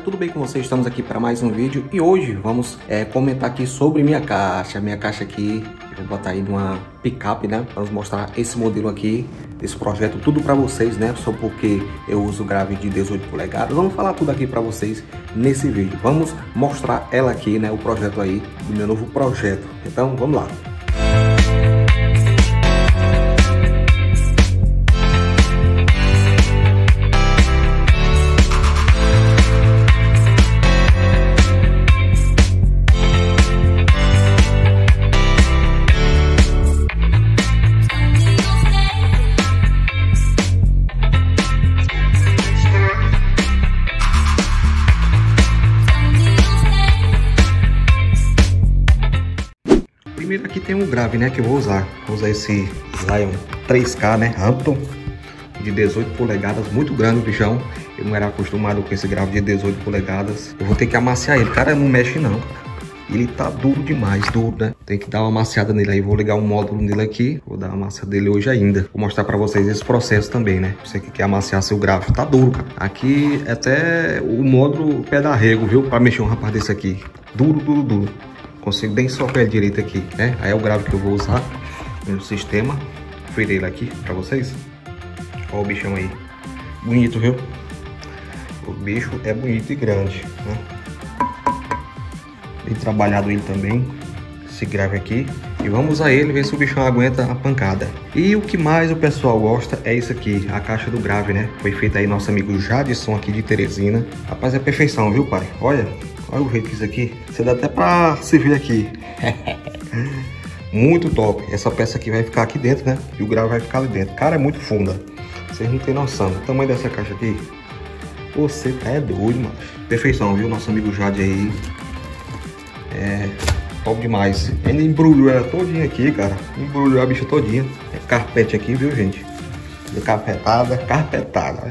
tudo bem com vocês? Estamos aqui para mais um vídeo e hoje vamos comentar aqui sobre minha caixa. Minha caixa aqui, eu vou botar aí numa picape, né? Vamos mostrar esse modelo aqui, desse projeto, tudo para vocês, né? Só porque eu uso grave de 18 polegadas. Vamos falar tudo aqui para vocês nesse vídeo. Vamos mostrar ela aqui, né? O projeto aí, do meu novo projeto. Então, vamos lá. Primeiro aqui tem um grave, né, que eu vou usar. Vou usar esse Zion 3K, né, Hampton, de 18 polegadas, muito grande o bichão. Eu não era acostumado com esse grave de 18 polegadas. Eu vou ter que amaciar ele, cara, não mexe não, cara. Ele tá duro demais, duro, né? Tem que dar uma amaciada nele aí. Vou ligar um módulo nele aqui. Vou dar uma amaciada dele hoje ainda. Vou mostrar pra vocês esse processo também, né? Você que quer amaciar seu grave. Tá duro, cara. Aqui até o módulo pé da rego, viu? Pra mexer um rapaz desse aqui. Duro, duro, duro. Consigo nem socar ele direito aqui, né? Aí é o grave que eu vou usar no sistema. Virei ele aqui pra vocês. Olha o bichão aí. Bonito, viu? O bicho é bonito e grande, né? Bem trabalhado ele também, esse grave aqui. E vamos usar ele, ver se o bichão aguenta a pancada. E o que mais o pessoal gosta é isso aqui, a caixa do grave, né? Foi feita aí nosso amigo Jadson aqui de Teresina. Rapaz, é perfeição, viu, pai? Olha o jeito que isso aqui, você dá até pra se ver aqui. Muito top. Essa peça aqui vai ficar aqui dentro, né? E o grave vai ficar ali dentro. Cara, é muito funda. Vocês não tem noção. O tamanho dessa caixa aqui, você tá doido, mano. Perfeição, viu? Nosso amigo Jade aí. É top demais. Ainda embrulhou ela todinha aqui, cara. Embrulhou a bicha todinha. É carpete aqui, viu, gente? De carpetada, né?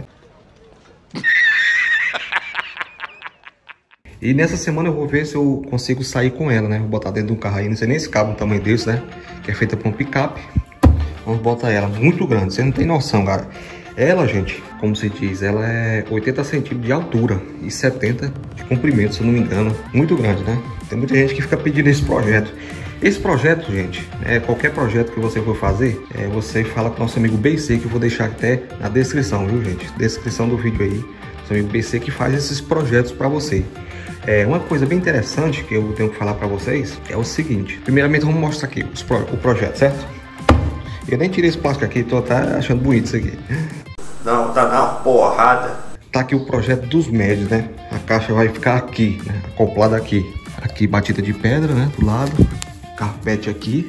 E nessa semana eu vou ver se eu consigo sair com ela, né? Vou botar dentro de um carro aí. Não sei nem se cabe um tamanho desse, né? Que é feita por um picape. Vamos botar ela muito grande. Você não tem noção, cara. Ela, gente, como se diz, ela é 80 centímetros de altura e 70 de comprimento, se eu não me engano. Muito grande, né? Tem muita gente que fica pedindo esse projeto. Esse projeto, gente, qualquer projeto que você for fazer, você fala com o nosso amigo BC, que eu vou deixar até na descrição, viu, gente? Descrição do vídeo aí. Nosso amigo BC que faz esses projetos para você. Uma coisa bem interessante que eu tenho que falar para vocês é o seguinte. Primeiramente, vamos mostrar aqui o projeto, certo? Eu nem tirei esse plástico aqui, tô até achando bonito isso aqui. Não, tá na porrada. Tá aqui o projeto dos médios, né? A caixa vai ficar aqui, né? Acoplada aqui. Aqui batida de pedra, né? Do lado. Carpete aqui.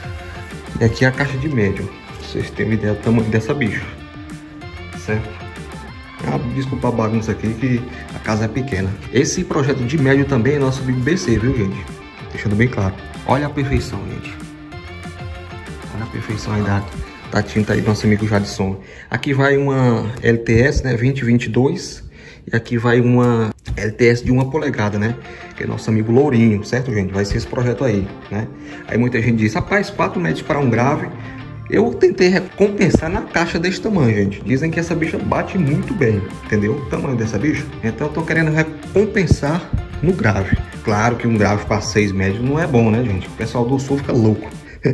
E aqui a caixa de médio. Pra vocês terem uma ideia do tamanho dessa bicha. Certo? Desculpa a bagunça aqui que a casa é pequena. Esse projeto de médio também é nosso amigo BC, viu, gente? Deixando bem claro. Olha a perfeição, gente. Olha a perfeição aí da tinta aí do nosso amigo Jadson. Aqui vai uma LTS, né, 2022. E aqui vai uma LTS de 1 polegada, né? Que é nosso amigo Lourinho, certo, gente? Vai ser esse projeto aí, né? Aí muita gente diz, rapaz, 4 metros para um grave. Eu tentei recompensar na caixa desse tamanho, gente. Dizem que essa bicha bate muito bem, entendeu? O tamanho dessa bicha. Então eu tô querendo recompensar no grave. Claro que um grave para 6 médios não é bom, né, gente? O pessoal do sul fica louco.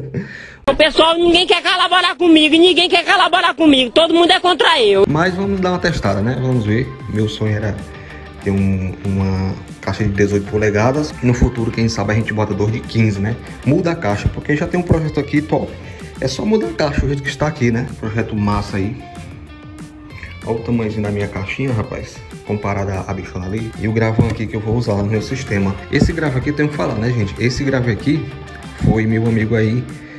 O pessoal, ninguém quer colaborar comigo, ninguém quer colaborar comigo, todo mundo é contra eu. Mas vamos dar uma testada, né? Vamos ver. Meu sonho era ter uma caixa de 18 polegadas. E no futuro, quem sabe, a gente bota 2 de 15, né? Muda a caixa, porque já tem um projeto aqui top. É só mudar a caixa, o jeito que está aqui, né? Projeto massa aí. Olha o tamanhozinho da minha caixinha, rapaz. Comparado à bichona ali. E o gravão aqui que eu vou usar no meu sistema. Esse grave aqui eu tenho que falar, né, gente? Esse grave aqui foi meu amigo aí,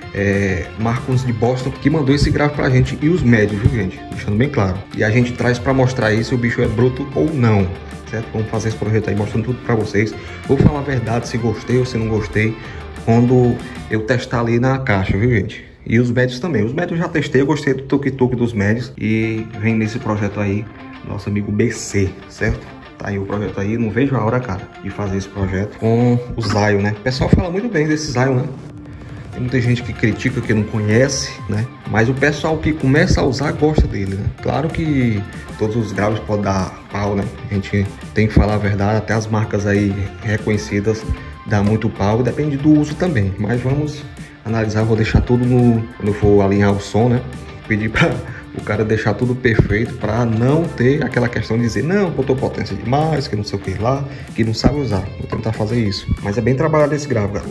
Marcos de Boston, que mandou esse grave pra gente. E os médios, viu, gente? Deixando bem claro. E a gente traz pra mostrar aí se o bicho é bruto ou não. Certo? Vamos fazer esse projeto aí mostrando tudo pra vocês. Vou falar a verdade, se gostei ou se não gostei, quando eu testar ali na caixa, viu, gente? E os médios também. Os médios eu já testei, eu gostei do tuk-tuk dos médios. E vem nesse projeto aí, nosso amigo BC, certo? Tá aí o projeto aí, não vejo a hora, cara, de fazer esse projeto com o Zion, né? O pessoal fala muito bem desse Zion, né? Tem muita gente que critica, que não conhece, né? Mas o pessoal que começa a usar gosta dele, né? Claro que todos os graves podem dar pau, né? A gente tem que falar a verdade, até as marcas aí reconhecidas dá muito pau, depende do uso também. Mas vamos analisar, vou deixar tudo no... Quando eu for alinhar o som, né? Pedir para o cara deixar tudo perfeito para não ter aquela questão de dizer não, botou potência demais, que não sei o que lá, que não sabe usar. Vou tentar fazer isso. Mas é bem trabalhado esse grave, cara.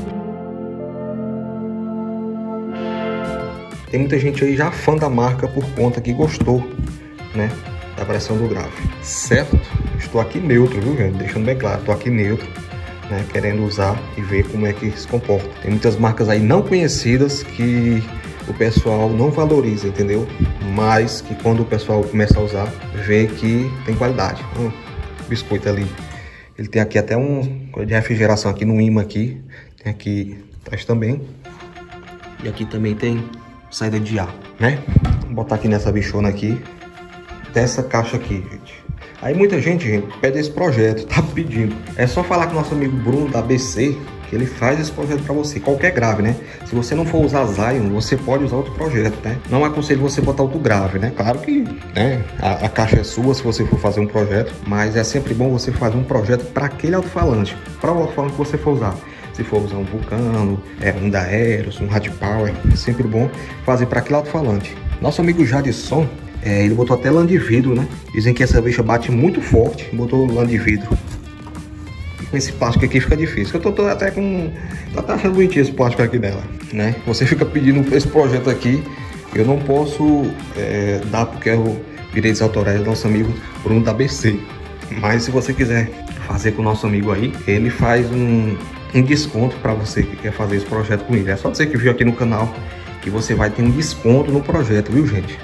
Tem muita gente aí já fã da marca por conta que gostou, né, da pressão do grave. Certo? Estou aqui neutro, viu, gente? Deixando bem claro, estou aqui neutro, né, querendo usar e ver como é que se comporta. Tem muitas marcas aí não conhecidas que o pessoal não valoriza, entendeu? Mas que quando o pessoal começa a usar, vê que tem qualidade. Biscoito ali. Ele tem aqui até um coisa de refrigeração aqui no imã aqui. Tem aqui atrás também. E aqui também tem saída de ar, né? Vou botar aqui nessa bichona aqui. Dessa caixa aqui, gente. Aí muita gente pede esse projeto, tá pedindo. É só falar com o nosso amigo Bruno da ABC, que ele faz esse projeto para você, qualquer grave, né? Se você não for usar Zion, você pode usar outro projeto, né? Não aconselho você botar outro grave, né? Claro que, né, a caixa é sua se você for fazer um projeto, mas é sempre bom você fazer um projeto para aquele alto-falante, para o alto-falante que você for usar. Se for usar um Vulcano, um da Aeros, um Rad Power, é sempre bom fazer para aquele alto-falante. Nosso amigo Jadson, ele botou até lã de vidro, né? Dizem que essa bicha bate muito forte, botou lã de vidro. Com esse plástico aqui fica difícil. Eu tô até com... Tô até achando bonitinho esse plástico aqui dela, né? Você fica pedindo esse projeto aqui, eu não posso dar porque é o direitos autorais do nosso amigo Bruno da ABC. Mas se você quiser fazer com o nosso amigo aí, ele faz um desconto para você que quer fazer esse projeto com ele. É só dizer que viu aqui no canal que você vai ter um desconto no projeto, viu, gente?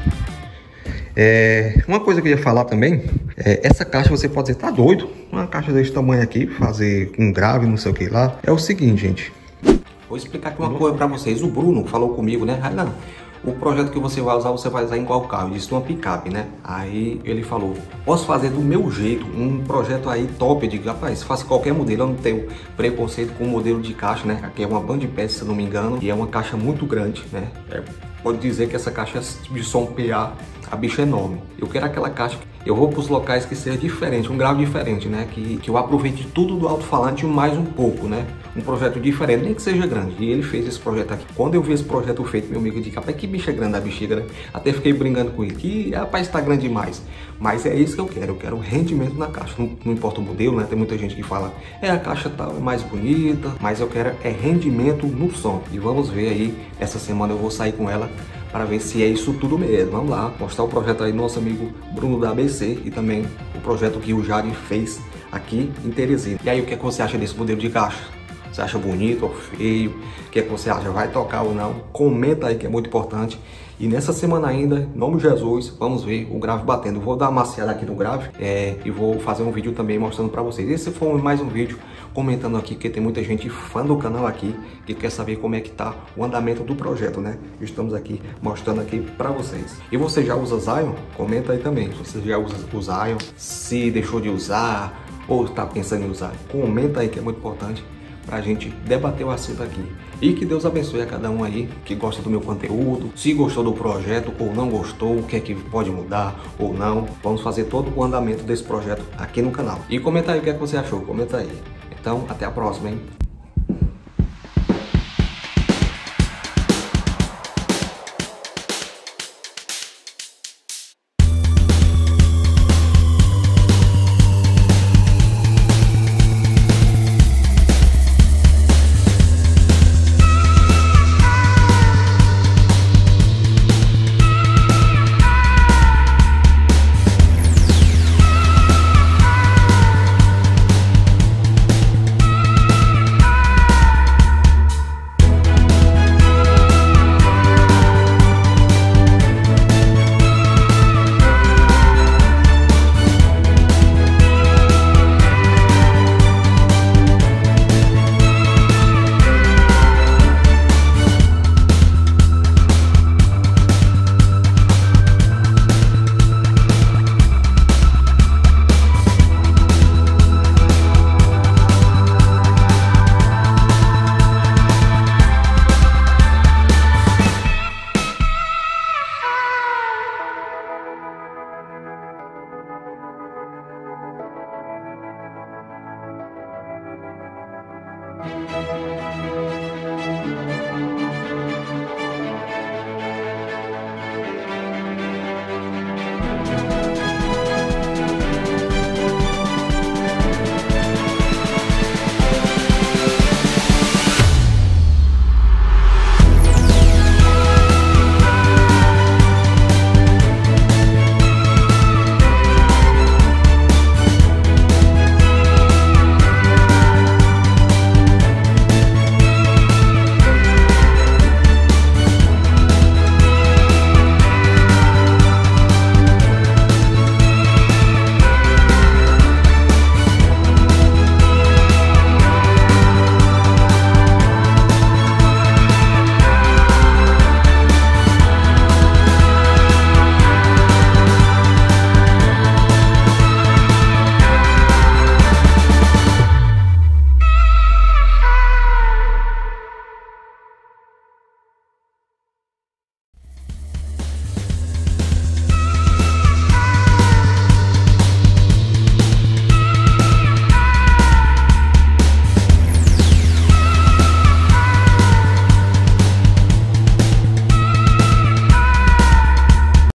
Uma coisa que eu ia falar também, essa caixa você pode dizer, tá doido? Uma caixa desse tamanho aqui, fazer um grave, não sei o que lá. É o seguinte, gente. Vou explicar aqui uma coisa pra vocês. O Bruno falou comigo, né? Não, o projeto que você vai usar em qual carro? Eu disse uma picape, né? Aí ele falou, posso fazer do meu jeito, um projeto aí top. Eu digo, rapaz, faça qualquer modelo, eu não tenho preconceito com o modelo de caixa, né? Aqui é uma band pass, se eu não me engano, e é uma caixa muito grande, né? Pode dizer que essa caixa de som PA, a bicha é enorme. Eu quero aquela caixa, eu vou para os locais que seja diferente, um grave diferente, né? Que eu aproveite tudo do alto-falante mais um pouco, né? Um projeto diferente, nem que seja grande. E ele fez esse projeto aqui. Quando eu vi esse projeto feito, meu amigo disse, rapaz, que bicha grande a bexiga, né? Até fiquei brincando com ele, que rapaz, tá grande demais. Mas é isso que eu quero rendimento na caixa. Não importa o modelo, né? Tem muita gente que fala, a caixa tal é mais bonita, mas eu quero rendimento no som. E vamos ver aí, essa semana eu vou sair com ela para ver se é isso tudo mesmo. Vamos lá, mostrar o projeto aí do nosso amigo Bruno da ABC e também o projeto que o Jari fez aqui em Teresina. E aí, o que é que você acha desse modelo de caixa? Você acha bonito ou feio? O que é que você acha? Vai tocar ou não? Comenta aí que é muito importante. E nessa semana ainda, em nome de Jesus, vamos ver o grave batendo. Vou dar uma maciada aqui no grave e vou fazer um vídeo também mostrando para vocês. Esse foi mais um vídeo comentando aqui, porque tem muita gente fã do canal aqui que quer saber como é que tá o andamento do projeto, né? Estamos aqui mostrando aqui para vocês. E você já usa Zion? Comenta aí também. Se você já usa o Zion, se deixou de usar ou está pensando em usar, comenta aí que é muito importante para a gente debater o assunto aqui. E que Deus abençoe a cada um aí que gosta do meu conteúdo, se gostou do projeto ou não gostou, o que é que pode mudar ou não. Vamos fazer todo o andamento desse projeto aqui no canal. E comenta aí o que é que você achou, comenta aí. Então, até a próxima, hein?